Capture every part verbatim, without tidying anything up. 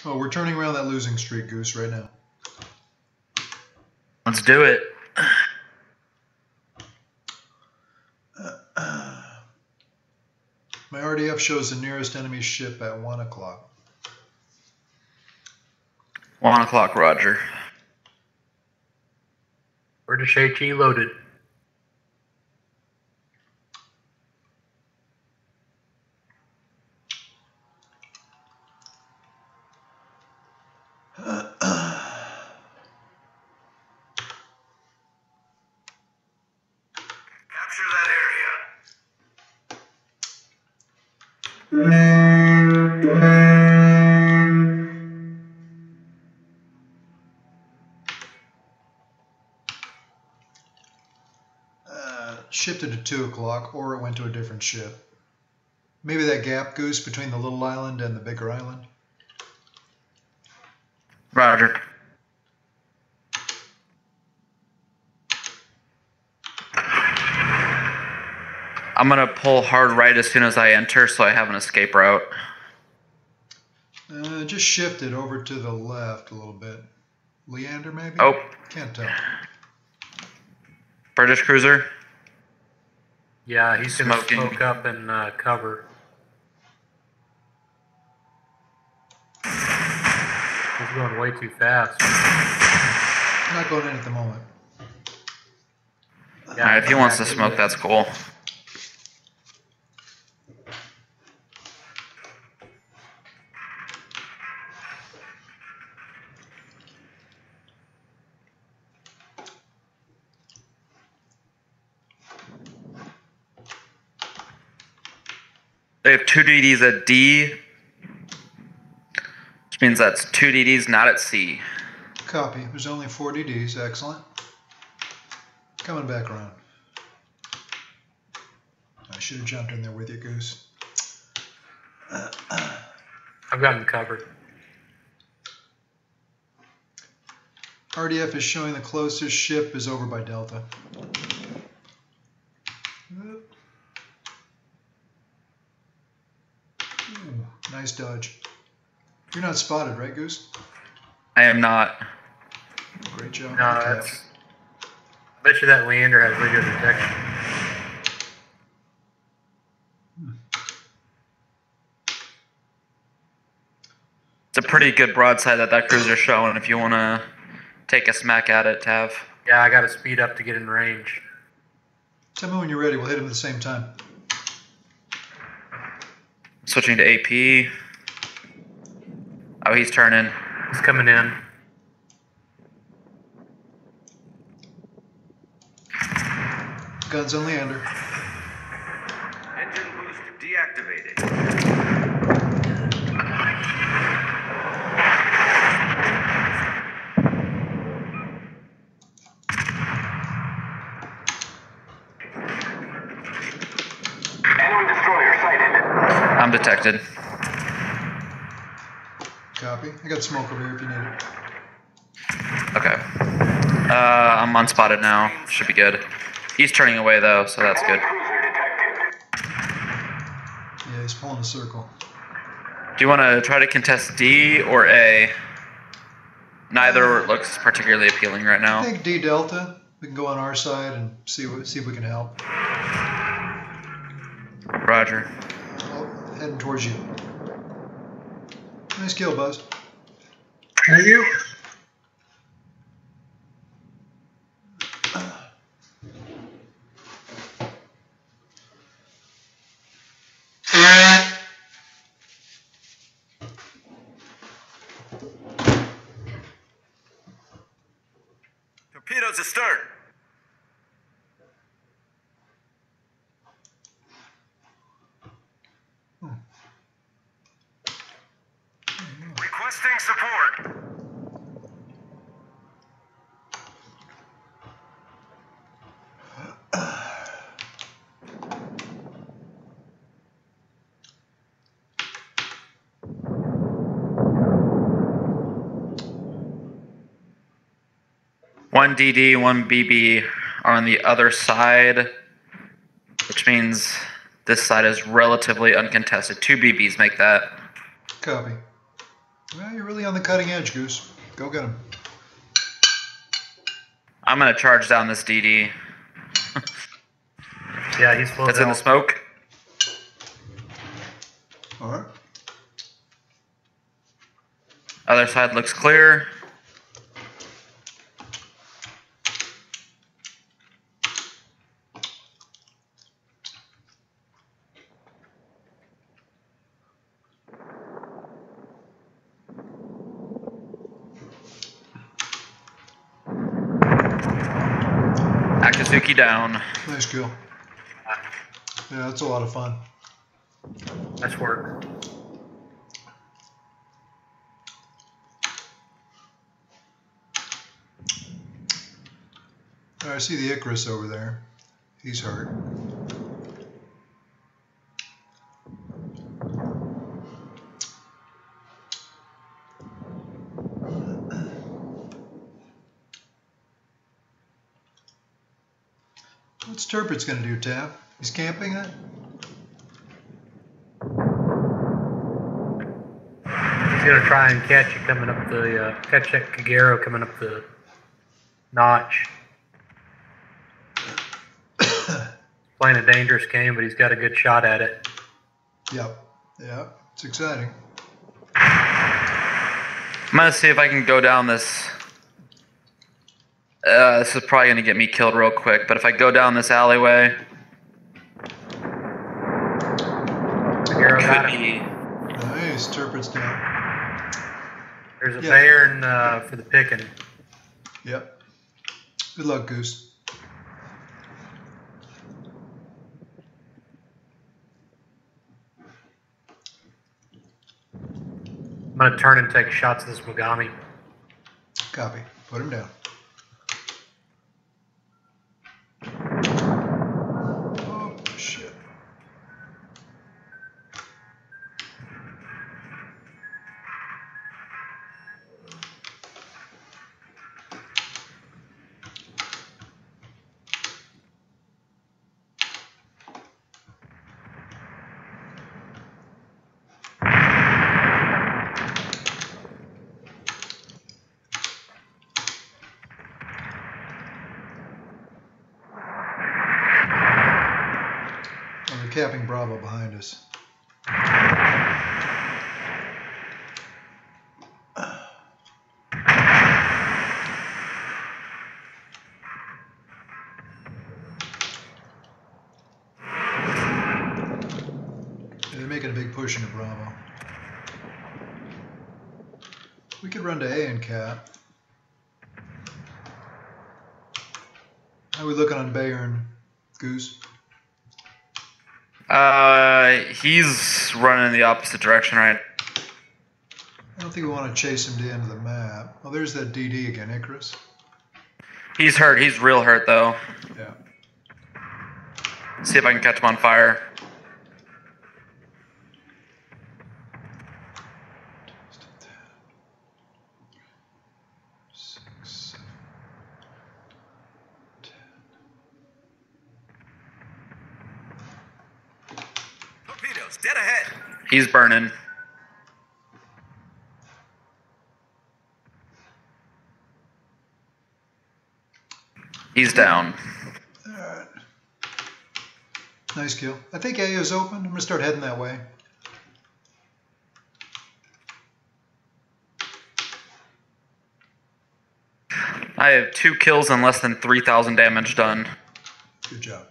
Oh, we're turning around that losing streak, Goose, right now. Let's do it. Uh, uh, my R D F shows the nearest enemy ship at one o'clock. One o'clock, Roger. British HE loaded. Uh, uh. Capture that uh, shifted to two o'clock, or it went to a different ship. Maybe that gap, Goose, between the little island and the bigger island. Roger. I'm going to pull hard right as soon as I enter so I have an escape route. Uh, just shifted over to the left a little bit. Leander, maybe? Oh. Can't tell. British cruiser. Yeah, he's going to Smoking. smoke up and uh, cover. He's going way too fast. I'm not going in at the moment. Yeah, Alright, if he wants to smoke, that's cool. They have two D Ds at D, which means that's two D Ds not at C. Copy. There's only four D Ds. Excellent. Coming back around. I should have jumped in there with you, Goose. Uh, uh. I've got him covered. R D F is showing the closest ship is over by Delta. Ooh, nice dodge. You're not spotted, right, Goose? I am not. Great job. No, Cap. that's. I bet you that Leander has radio detection. It's a pretty good broadside that that cruiser's showing if you want to take a smack at it, Tav. Yeah, I got to speed up to get in range. Tell me when you're ready. We'll hit him at the same time. Switching to A P. Oh, he's turning. He's coming in. Guns on Leander. engine boost deactivated. Enemy destroyer sighted. I'm detected. Copy. I got smoke over here if you need it. Okay. Uh, I'm unspotted now. Should be good. He's turning away though, so that's good. Cruiser detected. Yeah, he's pulling a circle. Do you want to try to contest D or A? Neither looks particularly appealing right I now. think D Delta. We can go on our side and see what, see if we can help. Roger. Oh, heading towards you. Nice kill, Buzz. Thank you. Torpedoes astern. Requesting support. One D D, one B B are on the other side, which means this side is relatively uncontested. Two B Bs make that. Copy. Well, you're really on the cutting edge, Goose. Go get him. I'm gonna charge down this D D. Yeah, he's full That's in the health. smoke. All right. Other side looks clear. Akazuki down. Nice kill. Yeah, that's a lot of fun. Nice work. All right, I see the Icarus over there. He's hurt. What's Turpitz gonna do, Tab? He's camping it? He's gonna try and catch you coming up the uh, catch that Kagero coming up the notch. Playing a dangerous game, but he's got a good shot at it. Yep. Yeah, it's exciting. I'm gonna see if I can go down this. Uh, this is probably gonna get me killed real quick, but if I go down this alleyway, Kagero got could him. be. Nice, Turpitz down. There's a Yeah. Bayern uh, for the picking. Yep. Good luck, Goose. I'm gonna turn and take shots at this Mogami. Copy. Put him down. Oh, shit. Oh, they're capping Bravo behind us. They're making a big push into Bravo. We could run to A and cap. How are we looking on Bayern, Goose? Uh, he's running in the opposite direction, right? I don't think we want to chase him to the end of the map. Oh, there's that D D again, Icarus. He's hurt. He's real hurt though. Yeah. See if I can catch him on fire. Six, seven, ten. Torpedoes, dead ahead. He's burning. He's down. All right. Nice kill. I think A is open. I'm going to start heading that way. I have two kills and less than three thousand damage done. Good job.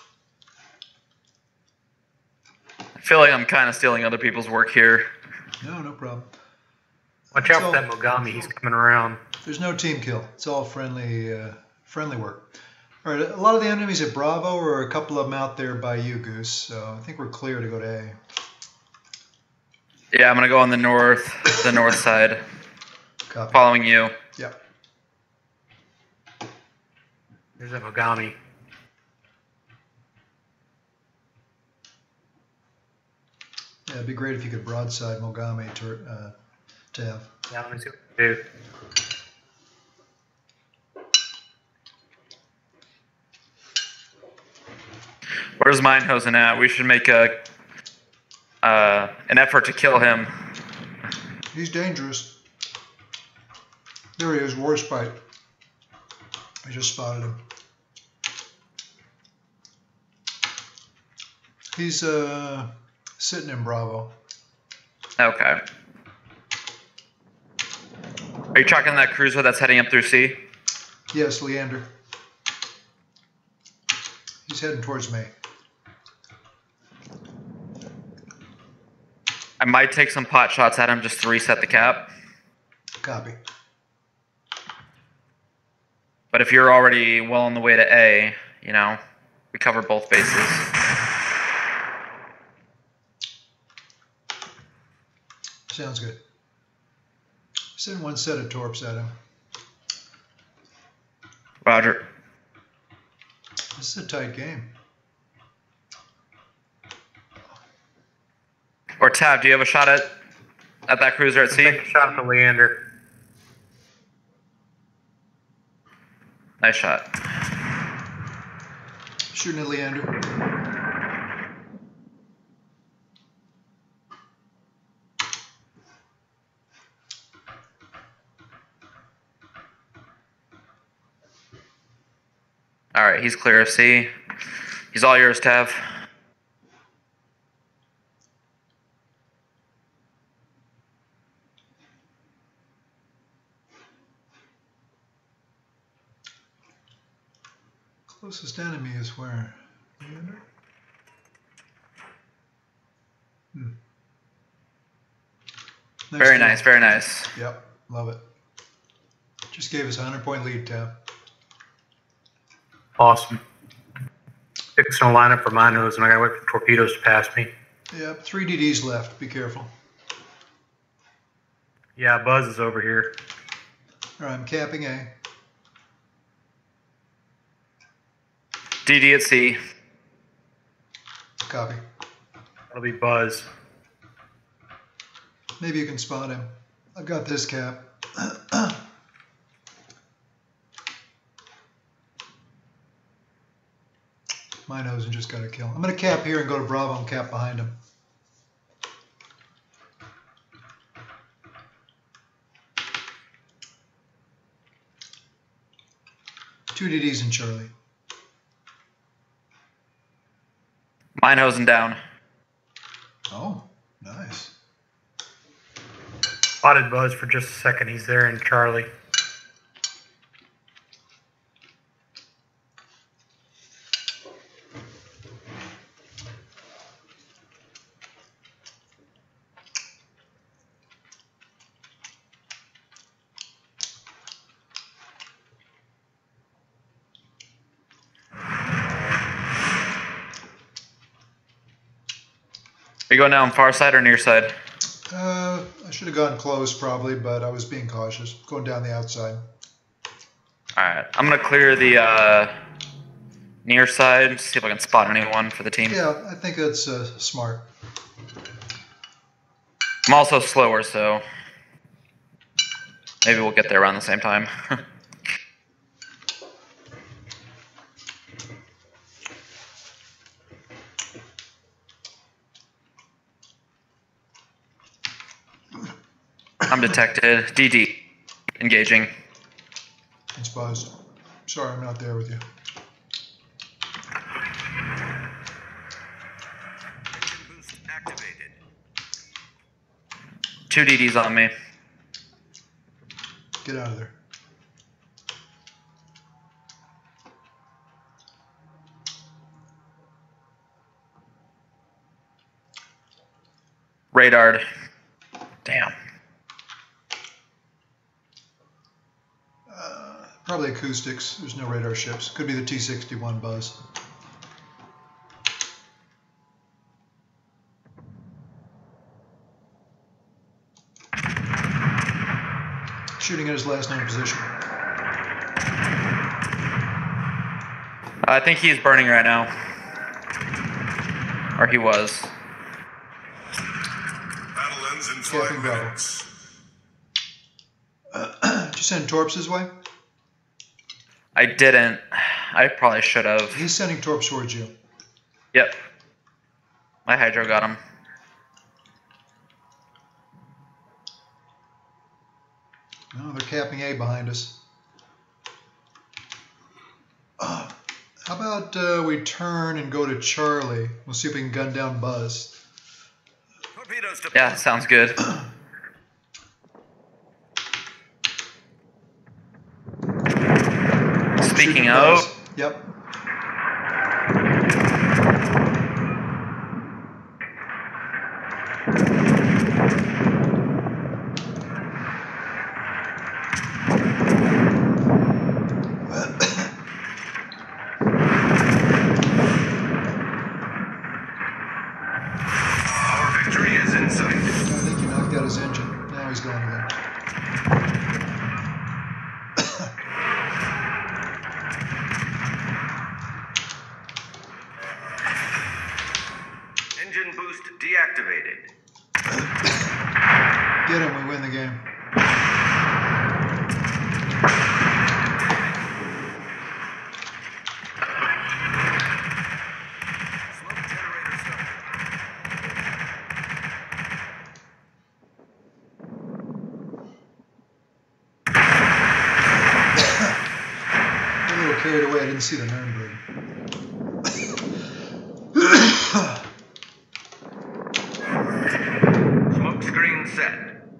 I feel like I'm kind of stealing other people's work here. No, no problem. Watch out So- for that Mogami. He's coming around. There's no team kill. It's all friendly, uh, friendly work. All right. A lot of the enemies at Bravo are a couple of them out there by you, Goose. So I think we're clear to go to A. Yeah, I'm gonna go on the north, the north side, Copy. following you. Yep. There's that Mogami. Yeah, it'd be great if you could broadside Mogami to uh, Tav. Yeah, let me see what I can do. Where's Mindhosen at? We should make a uh, an effort to kill him. He's dangerous. There he is, Warspite. I just spotted him. He's uh, sitting in Bravo. Okay. Are you tracking that cruiser that's heading up through C? Yes, Leander. He's heading towards me. I might take some pot shots at him just to reset the cap. Copy. But if you're already well on the way to A, you know, we cover both bases. Sounds good. Send one set of torps at him. Roger. This is a tight game. Or Tab, do you have a shot at at that cruiser at C? Take a shot at the Leander. Nice shot. Shooting at Leander. All right, he's clear of C. He's all yours, Tav. Closest enemy is where? Leander? Hmm. Very job. nice, very nice. Yep, love it. Just gave us a hundred point lead, Tab. Awesome. Fixing a lineup for my nose, and I gotta wait for torpedoes to pass me. Yep, three D Ds left. Be careful. Yeah, Buzz is over here. All right, I'm capping A. D D at C. Copy. That'll be Buzz. Maybe you can spot him. I've got this cap. My nose and just got a kill. I'm going to cap here and go to Bravo and cap behind him. Two D Ds and Charlie. Mine hosing down. Oh, nice. Spotted Buzz for just a second. He's there in Charlie. Are you going down far side or near side? Uh, I should have gone close probably, but I was being cautious. Going down the outside. All right, I'm gonna clear the uh, near side. See if I can spot anyone for the team. Yeah, I think that's uh, smart. I'm also slower, so maybe we'll get there around the same time. I'm detected. D D. Engaging. It's Buzz. Sorry, I'm not there with you. Boost activated. Two D Ds on me. Get out of there. Radared. Damn. Uh, probably acoustics. There's no radar ships. Could be the T sixty-one Buzz. Shooting at his last known position. I think he's burning right now. Or he was. Battle ends in Capping five Bravo. minutes. Uh, did you send torps his way? I didn't. I probably should have. He's sending torps towards you. Yep. My hydro got him. Oh, they're capping A behind us. Uh, how about uh, we turn and go to Charlie? We'll see if we can gun down Buzz. Torpedoes to Yeah, sounds good. Speaking Shooting of, Buzz. Yep. Our victory is in sight. I think he knocked out his engine. Now he's going again. Engine boost deactivated. Get him, we win the game. Smoke generator started. I'm a little carried away. I didn't see the Nuremberg. Smoke screen set.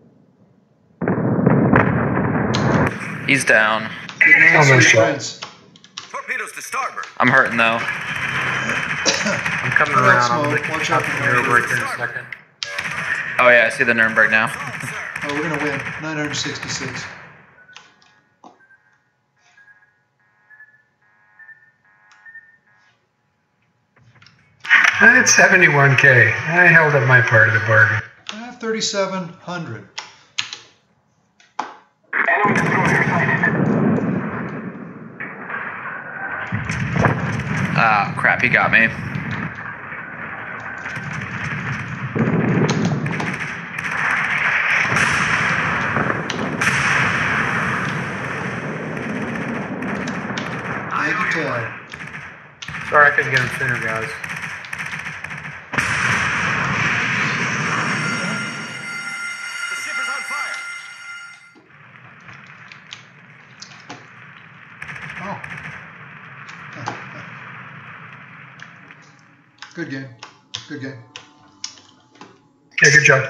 he's down. Good answer, Almost shot. Prince. Torpedoes to starboard. I'm hurting though. I'm coming All right, around. I'm Smoke, gonna watch stop out for the Nuremberg Nuremberg. in a second. Oh yeah, I see the Nuremberg now. Solid, sir. Oh, we're gonna win. nine hundred sixty-six. That's seventy-one K. I held up my part of the bargain. I have thirty-seven hundred. Ah, crap, he got me. Thank you, Ted. Sorry I couldn't get him sooner, guys. The ship is on fire. Oh. Good game. Good game. Yeah, good job.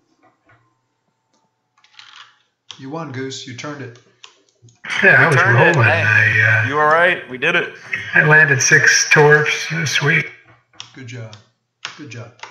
You won, Goose. You turned it. Yeah, I was turned it. rolling. Hey. I uh, You all right? We did it. I landed six torps. It was sweet. Good job. Good job.